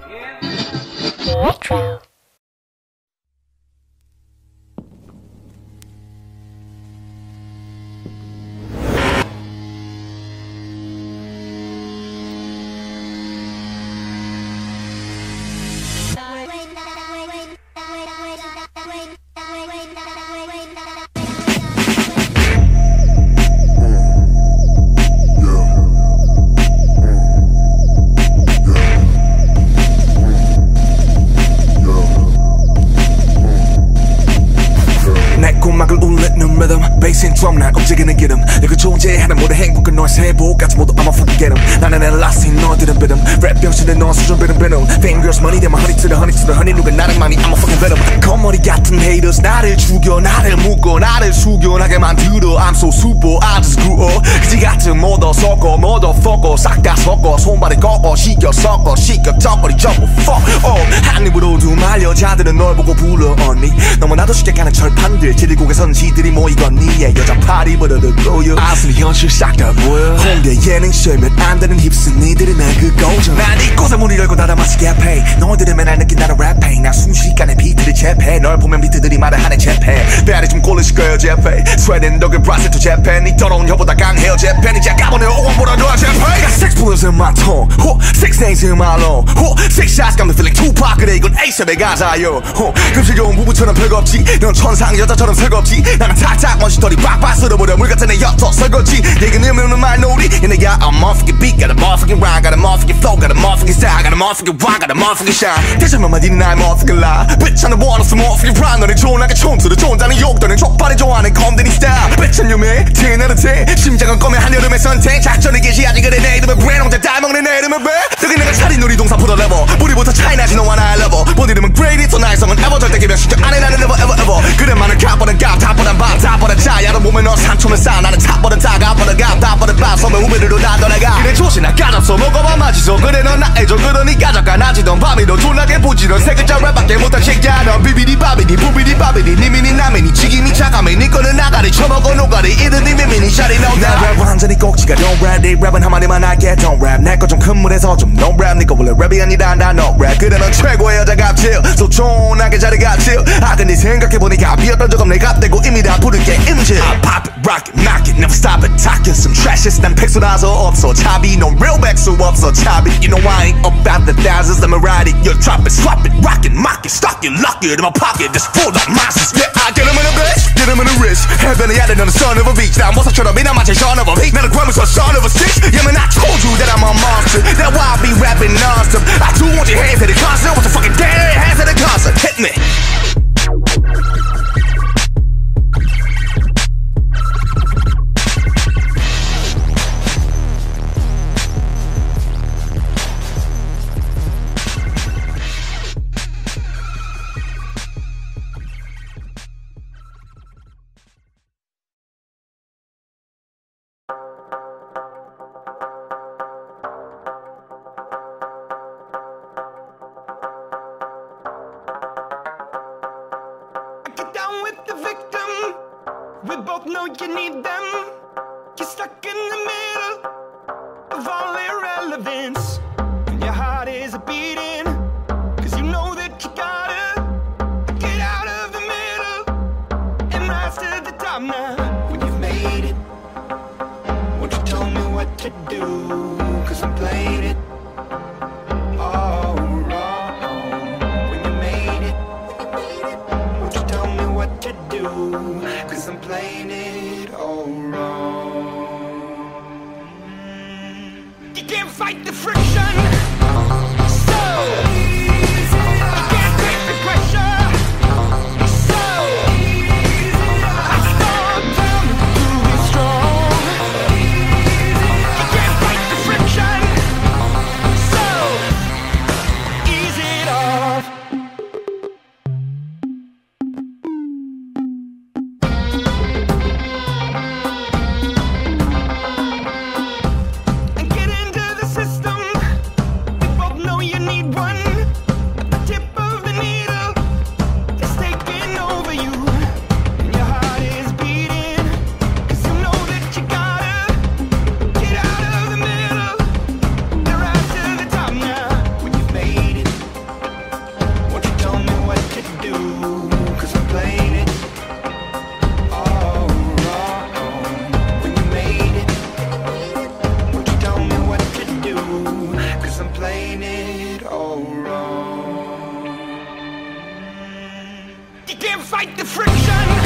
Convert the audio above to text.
Retro. 베이스인 드럼 난 움직이는 기름 내가 존재하는 모든 행복은 너의 세복까지 모두 I'ma fucking get 'em 나는 엘라스틴 너들은 비름 랩 병신은 너 수준 비름 비름 Fingers money 대만 honey to the honey 누가 나를 많이 I'ma fucking get 'em 겉머리 같은 haters 나를 죽여 나를 묶어 나를 숙연하게 만들어 I'm so super I just grew up 그지 같은 모더 섞어 motherfucker 싹 다 섞어 손발에 꺾어 시켜 섞어 시켜 턱걸이 접어 fuck up 한 입으로 두 말 여자들은 널 보고 불러 언니 너무나도 쉽게 가는 철판들 지리고개 선지들이 모이겠니 여자 파리 버려도 꼬여 아슬리 현실 싹 다 보여 홍대 예능쇼면 안 되는 힙스 니들은 난 그거죠 난 이곳에 문을 열고 닫아 마시게 해 너희들은 맨날 느낀 나는 랩해 난 순식간에 비트를 재패 널 보면 비트들이 말을 하네 재패 배알이 좀 꼴리실 거예요 재패 스웨덴 독일 브라질 투 재패 니 더러운 혀보다 강해요 재패 니 작가보네 오원보다 더 재패 Got six bullets in my tongue six names in my lung six shots got me feeling Tupac 그래 이건 ASAP의 가사요 금시겨운 부부처럼 별거 없지 넌 천상 여자처럼 설거없지 나는 탁탁 먼지털이 빡빡 쓸어버려 물 같은 애 엿터 설거지 얘기는 없는 말놀이 내가 I'm motherfucking beat got a motherfucking rhyme got a motherfucking flow got a motherfucking style got a motherfucking rock got a motherfucking shine 대체 몇 마디는 나의 motherfucking lie bitch I'm the one of some motherfucking prime 너네 존나게 촌스러 존자는 욕도는 족발이 좋아하는 검den이 style bitch I'm your man 10 out of 10 심장은 꺼면 한여름의 선택 작전을 개시하지 그래 내 이름은 브랜 혼자 따먹는 내 이름은 왜 여기 내가 차린 놀이동산 포더 레버 우리부터 차이나지 너와 나의 레버 본 이름은 great it's so nice 성은 ever 절대 개명시켜 안해 나는 never ever ever 그래 많은 값보단 값 탑보단 밤 탑보단 차 야로 보면 너 산초면 싸 나는 탑보단 타가 보단 값 탑보단 밤 서면 우베르로 다 떠나가 그래 조시나 까잡서 먹어봐 마지소 그래 넌 나의 저 그러니까 잠깐 나지던 밤이 너 존나게 부지런 세 글자 랩밖에 못한 새끼야 넌 비비디 바비디 부비디 바비디 니미니 나미니 지김이 차가미 니 거는 나가리 처먹어 노가리 이든 니 미미니 샤리 너나 랩은 완전히 꼭지가 don't rap 네 랩은 한마디만 할게 don't rap 내 거 좀 큰 물에서 좀 no rap 니거 원래 랩이 아니다 나 no rap 그래 넌 최고의 여자 갑질 so 존나게 잘해 갑질 아 근데 생각해보니까 비었던 적 없네 갑대고 이미 다 부를게 임질 I pop it rock it knock it never stop it talking some trash shit 난 백수라서 없어 차비 넌 real 백수 없어 차비 you know I ain't about the thousands let me ride it you drop it swap it rock it mock it stock it lock it in my pocket just full of monsters yeah I get 'em in a bitch get 'em in a wrist heavenly out 너는 son of a beach 난 모사처럼 이나마 제일 son of a peak 나는 그러면서 son of a six yeah man I told you that I'm a monster that's why I be rapping non-stop I do want your hands at the concert want your fucking dead hands at the concert hit me We both know you need them. You're stuck in the middle of all irrelevance. And your heart is beating, cause you know that you gotta get out of the middle and rise to the top now. When you've made it, won't you tell me what to do? Cause I'm playing it all wrong. When you made it, won't you tell me what to do? Cause I'm playing it all wrong. You can't fight the friction.